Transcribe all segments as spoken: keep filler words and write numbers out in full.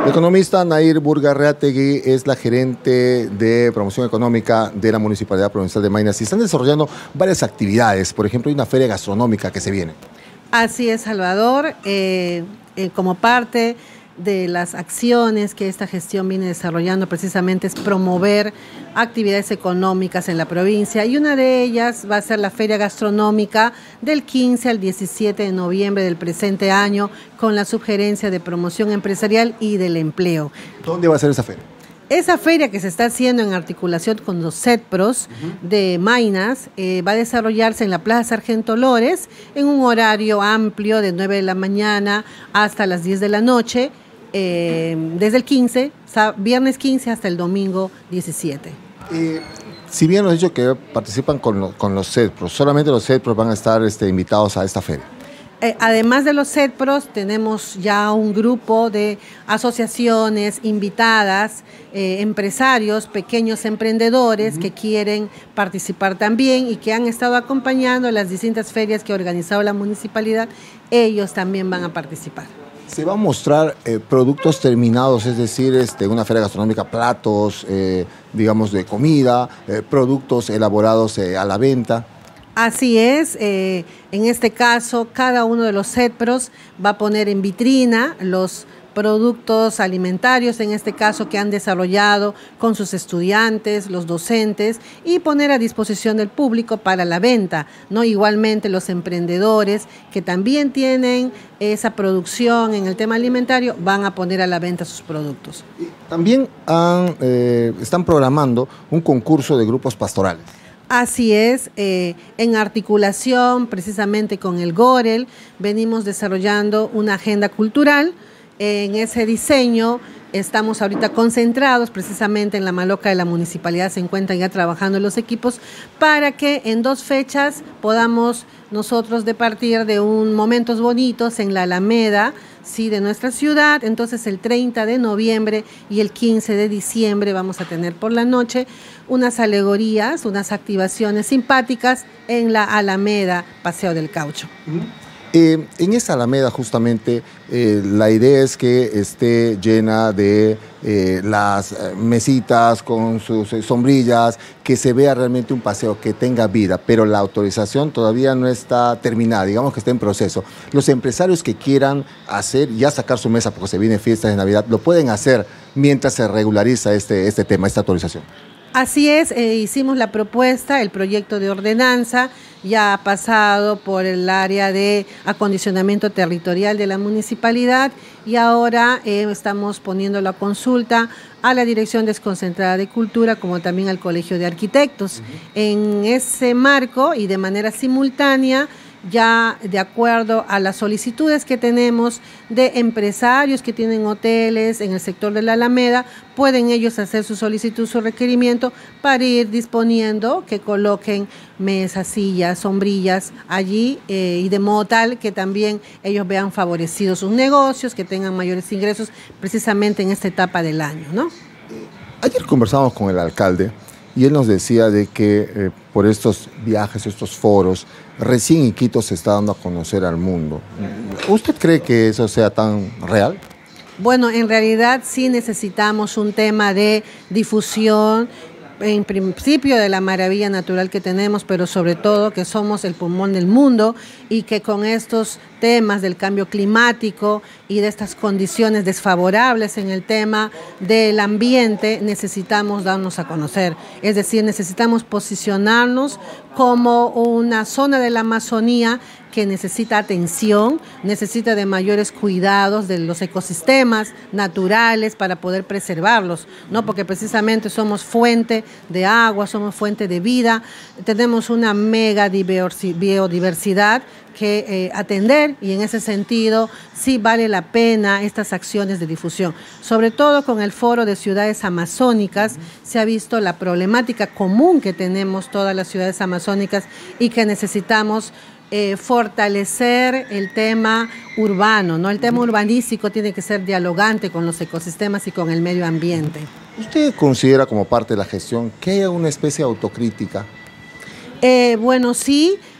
La economista Nair Burgarreategui es la gerente de promoción económica de la Municipalidad Provincial de Maynas y están desarrollando varias actividades. Por ejemplo, hay una feria gastronómica que se viene. Así es, Salvador. Eh, eh, como parte de las acciones que esta gestión viene desarrollando precisamente es promover actividades económicas en la provincia, y una de ellas va a ser la Feria Gastronómica del quince al diecisiete de noviembre del presente año, con la Subgerencia de Promoción Empresarial y del Empleo. ¿Dónde va a ser esa feria? Esa feria que se está haciendo en articulación con los CEDPROS uh-huh. de Maynas eh, va a desarrollarse en la Plaza Sargento Lores en un horario amplio de nueve de la mañana hasta las diez de la noche, eh, desde el quince, viernes quince hasta el domingo diecisiete. Eh, si bien nos has dicho que participan con, lo, con los CEDPROS, solamente los CEDPROS van a estar este, invitados a esta feria. Eh, además de los CEDPROS, tenemos ya un grupo de asociaciones invitadas, eh, empresarios, pequeños emprendedores uh-huh. que quieren participar también y que han estado acompañando las distintas ferias que ha organizado la municipalidad. Ellos también van a participar. Se va a mostrar eh, productos terminados, es decir, este, una feria gastronómica, platos, eh, digamos, de comida, eh, productos elaborados eh, a la venta. Así es, eh, en este caso cada uno de los CEDPROS va a poner en vitrina los productos alimentarios, en este caso que han desarrollado con sus estudiantes, los docentes, y poner a disposición del público para la venta, ¿no? Igualmente los emprendedores que también tienen esa producción en el tema alimentario van a poner a la venta sus productos. También han, eh, están programando un concurso de grupos pastorales. Así es, eh, en articulación precisamente con el GOREL, venimos desarrollando una agenda cultural. En ese diseño estamos ahorita concentrados precisamente en la Maloca de la municipalidad, se encuentran ya trabajando los equipos para que en dos fechas podamos nosotros departir de un momentos bonitos en la Alameda, sí, de nuestra ciudad. Entonces el treinta de noviembre y el quince de diciembre vamos a tener por la noche unas alegorías, unas activaciones simpáticas en la Alameda Paseo del Caucho. Uh-huh. Eh, en esa Alameda justamente eh, la idea es que esté llena de eh, las mesitas con sus eh, sombrillas, que se vea realmente un paseo, que tenga vida, pero la autorización todavía no está terminada, digamos que está en proceso. Los empresarios que quieran hacer, ya sacar su mesa porque se vienen fiestas de Navidad, lo pueden hacer mientras se regulariza este, este tema, esta autorización. Así es, eh, hicimos la propuesta, el proyecto de ordenanza ya ha pasado por el área de acondicionamiento territorial de la municipalidad y ahora eh, estamos poniendo la consulta a la Dirección Desconcentrada de Cultura como también al Colegio de Arquitectos. Uh-huh. En ese marco y de manera simultánea, ya de acuerdo a las solicitudes que tenemos de empresarios que tienen hoteles en el sector de la Alameda, pueden ellos hacer su solicitud, su requerimiento para ir disponiendo que coloquen mesas, sillas, sombrillas allí eh, y de modo tal que también ellos vean favorecidos sus negocios, que tengan mayores ingresos precisamente en esta etapa del año, ¿no? Ayer conversamos con el alcalde y él nos decía de que eh, por estos viajes, estos foros, recién Iquitos se está dando a conocer al mundo. ¿Usted cree que eso sea tan real? Bueno, en realidad sí necesitamos un tema de difusión, en principio de la maravilla natural que tenemos, pero sobre todo que somos el pulmón del mundo y que con estos temas del cambio climático y de estas condiciones desfavorables en el tema del ambiente necesitamos darnos a conocer. Es decir, necesitamos posicionarnos como una zona de la Amazonía que necesita atención, necesita de mayores cuidados de los ecosistemas naturales para poder preservarlos, ¿no? Porque precisamente somos fuente de agua, somos fuente de vida, tenemos una mega biodiversidad que eh, atender y en ese sentido sí vale la pena estas acciones de difusión. Sobre todo con el Foro de Ciudades Amazónicas se ha visto la problemática común que tenemos todas las ciudades amazónicas y que necesitamos Eh, fortalecer el tema urbano, ¿no? El tema urbanístico tiene que ser dialogante con los ecosistemas y con el medio ambiente. ¿Usted considera como parte de la gestión que haya una especie de autocrítica? Eh, bueno, sí,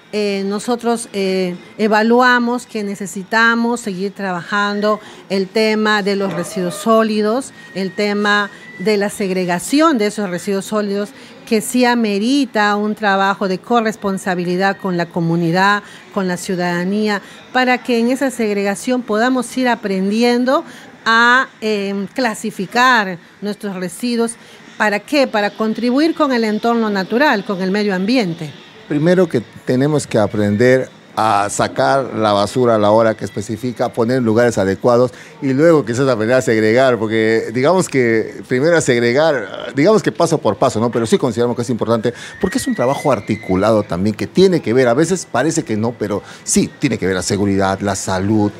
eh, nosotros eh, evaluamos que necesitamos seguir trabajando el tema de los residuos sólidos, el tema de la segregación de esos residuos sólidos, que sí amerita un trabajo de corresponsabilidad con la comunidad, con la ciudadanía, para que en esa segregación podamos ir aprendiendo a eh, clasificar nuestros residuos. ¿Para qué? Para contribuir con el entorno natural, con el medio ambiente. Primero que tenemos que aprender a sacar la basura a la hora que especifica, poner en lugares adecuados y luego quizás aprender a segregar, porque digamos que primero a segregar, digamos que paso por paso, ¿no? Pero sí consideramos que es importante porque es un trabajo articulado también que tiene que ver, a veces parece que no, pero sí tiene que ver la seguridad, la salud,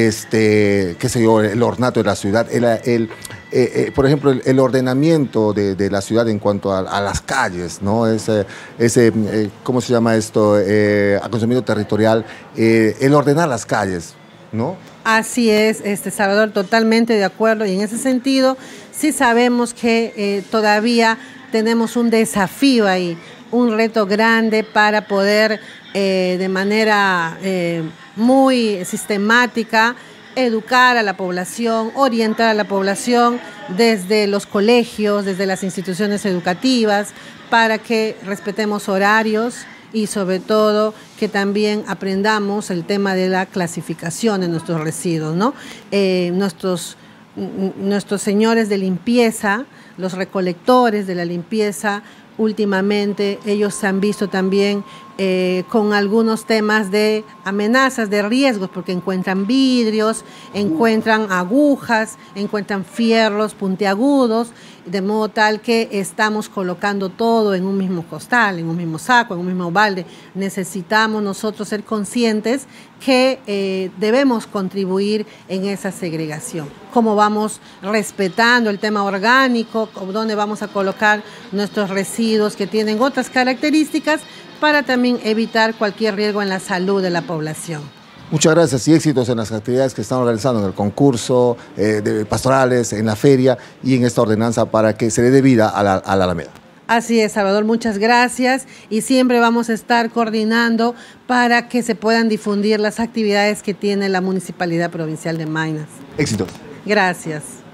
este, qué sé yo, el ornato de la ciudad, el, el Eh, eh, por ejemplo, el, el ordenamiento de, de la ciudad en cuanto a, a las calles, ¿no? Ese, ese eh, ¿cómo se llama esto? Eh, aconsumamiento territorial, eh, el ordenar las calles, ¿no? Así es, este, Salvador, totalmente de acuerdo. Y en ese sentido, sí sabemos que eh, todavía tenemos un desafío ahí, un reto grande para poder eh, de manera eh, muy sistemática educar a la población, orientar a la población desde los colegios, desde las instituciones educativas, para que respetemos horarios y sobre todo que también aprendamos el tema de la clasificación de nuestros residuos, ¿no? Eh, nuestros, nuestros señores de limpieza, los recolectores de la limpieza, últimamente ellos se han visto también eh, con algunos temas de amenazas, de riesgos, porque encuentran vidrios, encuentran agujas, encuentran fierros puntiagudos, de modo tal que estamos colocando todo en un mismo costal, en un mismo saco, en un mismo balde. Necesitamos nosotros ser conscientes que eh, debemos contribuir en esa segregación. Cómo vamos respetando el tema orgánico, dónde vamos a colocar nuestros residuos que tienen otras características para también evitar cualquier riesgo en la salud de la población. Muchas gracias y éxitos en las actividades que están realizando en el concurso eh, de pastorales, en la feria y en esta ordenanza para que se le dé vida a la, a la Alameda. Así es, Salvador, muchas gracias y siempre vamos a estar coordinando para que se puedan difundir las actividades que tiene la Municipalidad Provincial de Maynas. Éxitos. Gracias.